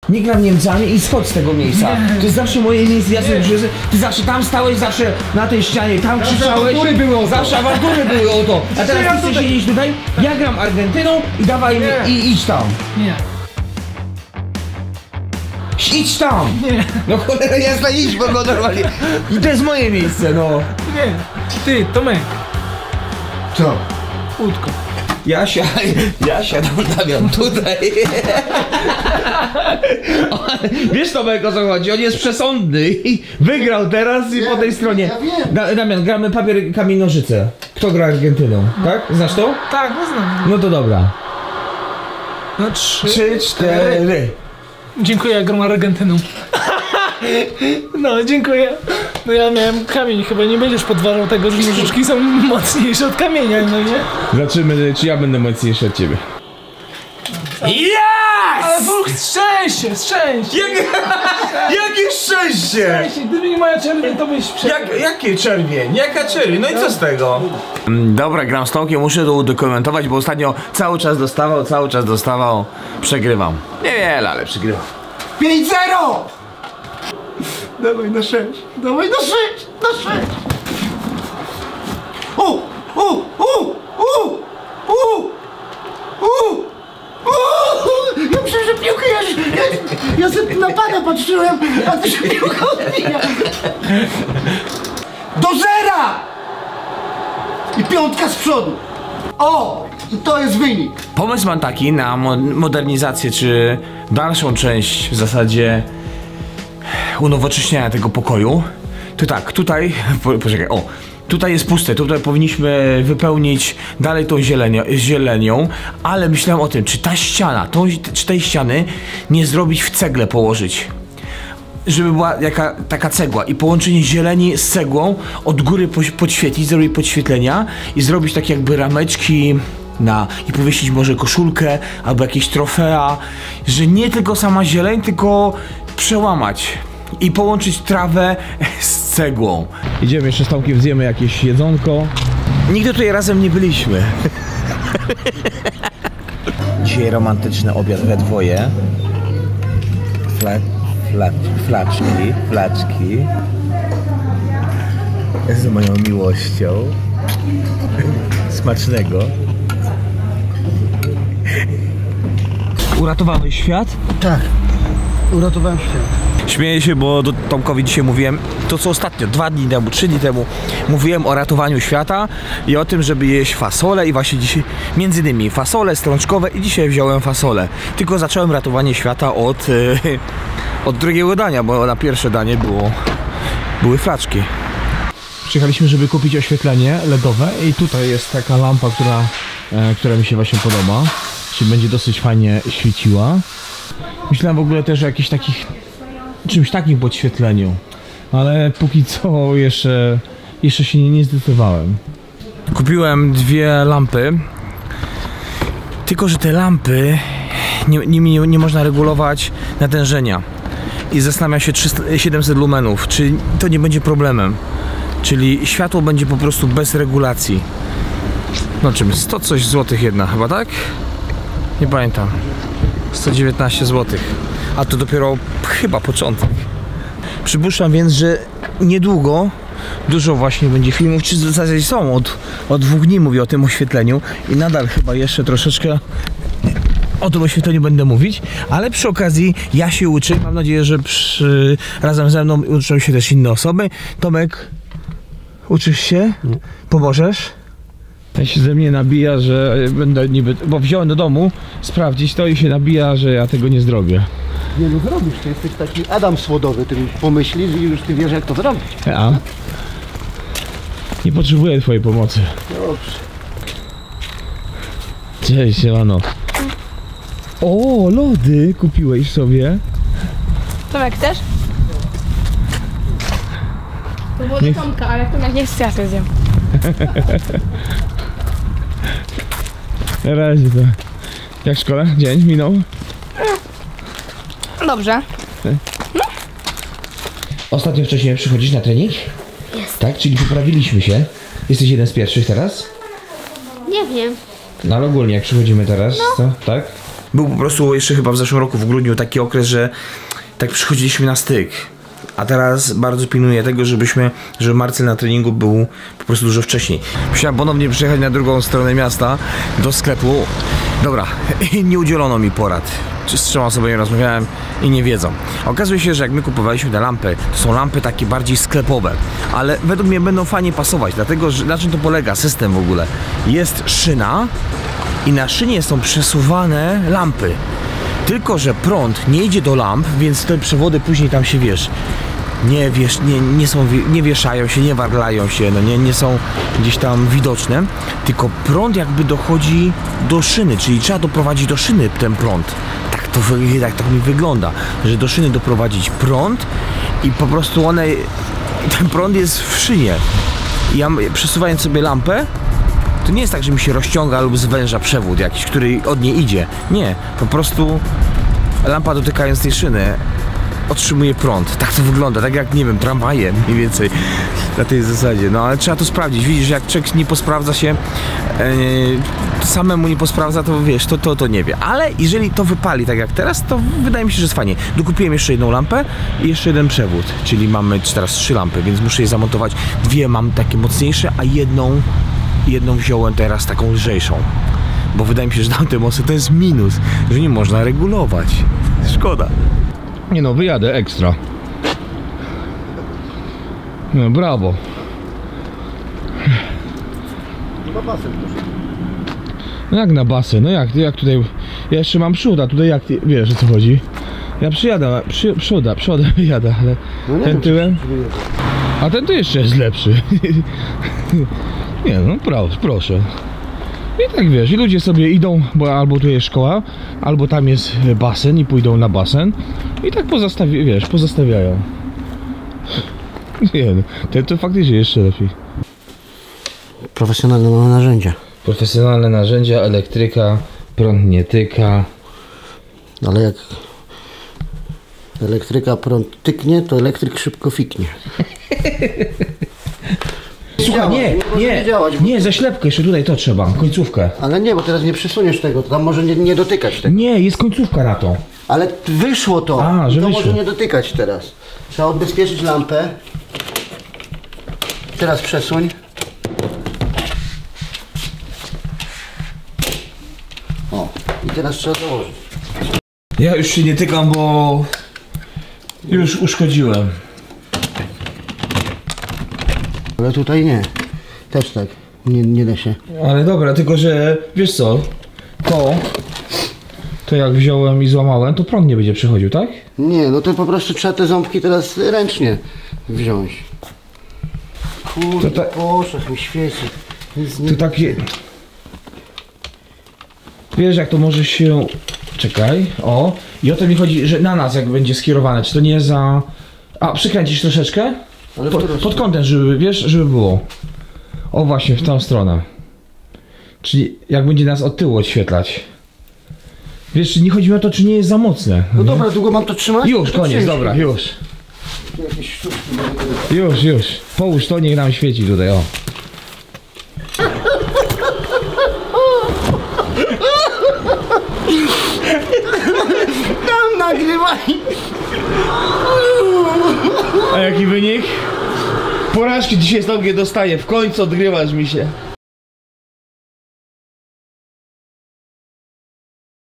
Nie gram Niemcami i schodź z tego miejsca. To jest zawsze moje miejsce, ja sobie przyjdę. Ty zawsze tam stałeś, zawsze na tej ścianie, tam krzyczałeś. Zawsze awantury były o to. A teraz ty chcesz siedzieć tutaj? Ja gram Argentyną i dawaj i idź tam. Nie. Idź tam! Nie. No cholera jasna, idź, bo go normalnie. I to jest moje miejsce, no. Nie. Ty, Tomek. Co? Łódko. Ja siadam, Damian, tutaj. Wiesz Tomek, o co chodzi? On jest przesądny i wygrał teraz i po tej stronie. Damian, gramy papier, kamień, nożyce. Kto gra Argentyną, tak? Znasz to? Tak, no znam. No to dobra. No 3, 4. Dziękuję, ja gram Argentyną. No, dziękuję. No ja miałem kamień, chyba nie będziesz podważał tego, że nożyczki są mocniejsze od kamienia, no nie? Zobaczymy, czy ja będę mocniejszy od ciebie. Ale szczęście! Jakie szczęście! Gdyby nie moja czerwień, to byś przegrał. Jakie czerwień? Jaka czerwień? No i co z tego? Dobra, gram z Tomkiem, muszę to udokumentować, bo ostatnio cały czas dostawał. Przegrywam. Niewiele, ale przegrywam. 5-0! Dawaj na 6. Dawaj na 6! Na 6! Ja myślę, że piłkę ja sobie na pana patrzyłem, a ty się piłka odbija. Do 0! I 5 z przodu. O! I to jest wynik. Pomysł mam taki na modernizację, czy dalszą część w zasadzie unowocześniania tego pokoju. To tak, tutaj, poczekaj, tutaj jest puste, tutaj powinniśmy wypełnić dalej tą zielenią, ale myślałem o tym, czy ta ściana, czy tej ściany nie zrobić w cegle położyć. Żeby była taka cegła i połączenie zieleni z cegłą, od góry podświetlić, zrobić podświetlenia i zrobić takie jakby rameczki i powiesić może koszulkę albo jakieś trofea, że nie tylko sama zieleń, tylko przełamać i połączyć trawę z cegłą. Idziemy jeszcze z Tomkiem, zjemy jakieś jedzonko. Nigdy tutaj razem nie byliśmy. Dzisiaj romantyczny obiad we dwoje. Flaczki z moją miłością. Smacznego. Uratowałeś świat? Tak, uratowałem świat. Śmieję się, bo do Tomkowi dzisiaj mówiłem to, co ostatnio, 2 dni temu, 3 dni temu mówiłem o ratowaniu świata i o tym, żeby jeść fasole i właśnie dzisiaj między innymi fasole strączkowe i dzisiaj wziąłem fasole. Tylko zacząłem ratowanie świata od drugiego dania, bo na pierwsze danie były flaczki. Przyjechaliśmy, żeby kupić oświetlenie LEDowe i tutaj jest taka lampa, która mi się właśnie podoba. Czyli będzie dosyć fajnie świeciła. Myślałem w ogóle też o czymś takim podświetleniu, ale póki co jeszcze się nie zdecydowałem. Kupiłem 2 lampy, tylko że te lampy nimi nie można regulować natężenia i zastanawiam się 700 lumenów, czy to nie będzie problemem, czyli światło będzie po prostu bez regulacji. No czym? 100 coś złotych jedna chyba, tak? Nie pamiętam. 119 zł. A to dopiero chyba początek. Przypuszczam więc, że niedługo dużo właśnie będzie filmów, czy w zasadzie są od 2 dni mówię o tym oświetleniu i nadal chyba jeszcze troszeczkę o tym oświetleniu będę mówić, ale przy okazji ja się uczę, mam nadzieję, że razem ze mną uczą się też inne osoby. Tomek, uczysz się? Pomożesz? Ja się ze mnie nabija, że będę niby, bo wziąłem do domu sprawdzić to i się nabija, że ja tego nie zrobię. Nie no zrobisz, ty jesteś taki Adam Słodowy, ty pomyślisz i już ty wiesz jak to zrobić. Ja. Nie potrzebuję twojej pomocy. Dobrze. Cześć, siemano. O, lody kupiłeś sobie. Tomek, chcesz? To było do Tomka, ale Tomek nie chce, ja sobie zjem. Na razie to. Jak szkoła? Dzień minął? Dobrze. No. Ostatnio wcześniej przychodzisz na trening? Jest. Tak? Czyli poprawiliśmy się. Jesteś jeden z pierwszych teraz? Nie wiem. No ale ogólnie jak przychodzimy teraz, to tak? Był po prostu jeszcze chyba w zeszłym roku w grudniu taki okres, że tak przychodziliśmy na styk. A teraz bardzo pilnuję tego, żeby Marcel na treningu był po prostu dużo wcześniej. Musiałem ponownie przyjechać na drugą stronę miasta do sklepu. Dobra, nie udzielono mi porad. Z 3 osobami rozmawiałem i nie wiedzą. Okazuje się, że jak my kupowaliśmy te lampy, to są lampy takie bardziej sklepowe, ale według mnie będą fajnie pasować, dlatego że na czym to polega system w ogóle? Jest szyna i na szynie są przesuwane lampy. Tylko że prąd nie idzie do lamp, więc te przewody później tam się nie wieszają się, nie warlają się, no nie są gdzieś tam widoczne, tylko prąd jakby dochodzi do szyny, czyli trzeba doprowadzić do szyny ten prąd. Tak to mi wygląda, że do szyny doprowadzić prąd i po prostu ten prąd jest w szynie. I ja przesuwając sobie lampę, to nie jest tak, że mi się rozciąga lub zwęża przewód jakiś, który od niej idzie. Nie, po prostu lampa dotykając tej szyny otrzymuje prąd. Tak to wygląda, tak jak, nie wiem, tramwaje mniej więcej na tej zasadzie. No ale trzeba to sprawdzić. Widzisz, jak człowiek nie posprawdza się, samemu nie posprawdza, to wiesz, to nie wie. Ale jeżeli to wypali tak jak teraz, to wydaje mi się, że jest fajnie. Dokupiłem jeszcze jedną lampę i jeszcze jeden przewód, czyli mamy teraz 3 lampy, więc muszę je zamontować. 2 mam takie mocniejsze, a jedną wziąłem teraz taką lżejszą. Bo wydaje mi się, że tamte mocy to jest minus, że nie można regulować. Szkoda. Nie no, wyjadę ekstra. No brawo. Na basen proszę. No jak na basen? No jak tutaj? Ja jeszcze mam przód, a tutaj jak wiesz o co chodzi? Ja przyjadę, przodem wyjadę, ale No nie ten wiem, tyłem. czy- A ten tu jeszcze jest lepszy. Nie no, proszę. I tak wiesz, i ludzie sobie idą, bo albo tu jest szkoła, albo tam jest basen i pójdą na basen. I tak pozostawiają. Nie no, ten to faktycznie jeszcze lepiej. Profesjonalne mamy narzędzia. Profesjonalne narzędzia, elektryka, prąd nie tyka. Ale jak elektryka prąd tyknie, to elektryk szybko fiknie. Słuchaj, nie, zaślepkę jeszcze tutaj to trzeba, końcówkę. Ale nie, bo teraz nie przysuniesz tego, to tam może nie dotykać tego. Nie, jest końcówka na to. Ale wyszło to. A, że to wyszło. może nie dotykać teraz. Trzeba odbezpieczyć lampę. Teraz przesuń. O, i teraz trzeba założyć. Ja już się nie tykam, bo już uszkodziłem. Ale tutaj nie. Też tak. Nie da się. Ale dobra, tylko że wiesz co, to jak wziąłem i złamałem, to prąd nie będzie przechodził, tak? Nie, no to po prostu trzeba te ząbki teraz ręcznie wziąć. Kurde, To tak- poszedł mi świeci. Nic nie... To takie... Wiesz jak to może się... Czekaj, o. I o to mi chodzi, że na nas jak będzie skierowane, czy to nie za... A, przykręcisz troszeczkę? Ale Pod kątem, żeby, wiesz, żeby było. O właśnie, w tą stronę. Czyli jak będzie nas od tyłu odświetlać. Wiesz, nie chodzi mi o to, czy nie jest za mocne. No dobra, długo mam to trzymać? Już, To koniec, przyjdź. dobra, już. Jakieś sztuczki będę- Już. Połóż to, niech nam świeci tutaj, o. Tam nagrywaj! A jaki wynik? Porażki dzisiaj znowu nie dostaję, w końcu odgrywasz mi się.